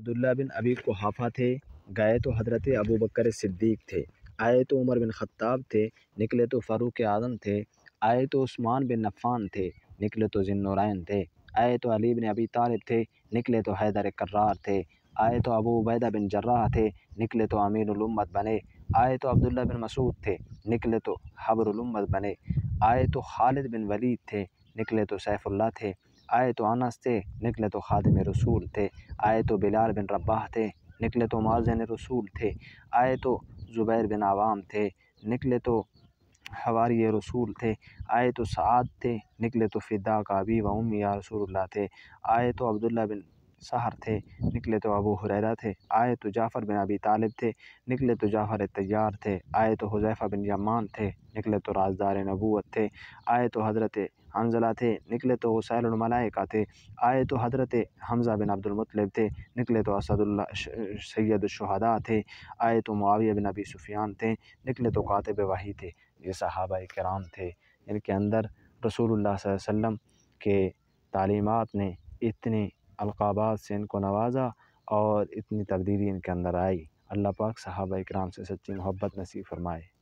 عبداللہ بن ابی قحافہ تھے، گئے تو حضرت ابو بکر صدیق تھے، آئے تو عمر بن خطاب تھے، نکلے تو فاروق اعظم تھے، آئے تو عثمان بن عفان تھے، نکلے تو ذی النورین تھے، آئے تو علی بن ابی طالب تھے، نکلے تو حیدر کرار تھے، آئے تو ابو عبیدہ بن جراح تھے، نکلے تو امین الامت بنے، آئے تو عبداللہ بن مسعود تھے، نکلے تو حبر الامت بنے، آئے تو خالد بن ولید تھے، نکلے تو سیف اللہ تھے، آئے تو انس تھے، نکلے تو خادم رسول تھے، آئے تو بلال بن رباح تھے، نکلے تو مؤذن رسول تھے، آئے تو زبیر بن عوام تھے، نکلے تو حواری رسول تھے، آئے تو سعد تھے، نکلے تو فداک ابی و امی یا رسول اللہ تھے، آئے تو عبداللہ بن سحر تھے، نکلے تو ابو ہریرہ تھے، آئے تو جعفر بن ابی طالب تھے، نکلے تو جعفر طیار تھے، آئے تو حذیفہ بن یمان تھے، نکلے تو رازدار نبوت تھے، آئے تو حضرت حنظلہ تھے، نکلے تو غسیل الملائکہ تھے، آئے تو حضرت حمزہ بن عبد المطلب تھے، نکلے تو اسد اللہ سید الشہداء تھے، آئے تو معاویہ بن ابی سفیان تھے، نکلے تو کاتب وحی تھے۔ یہ صحابہ کرام تھے، ان کے اندر رسول اللہ صلی اللہ علیہ وسلم کے تعلیمات نے اتنی القابات سے ان کو نوازا اور اتنی تبدیلی ان کے اندر آئی۔ اللہ پاک صحابہ کرام سے سچی محبت نصیب فرمائے۔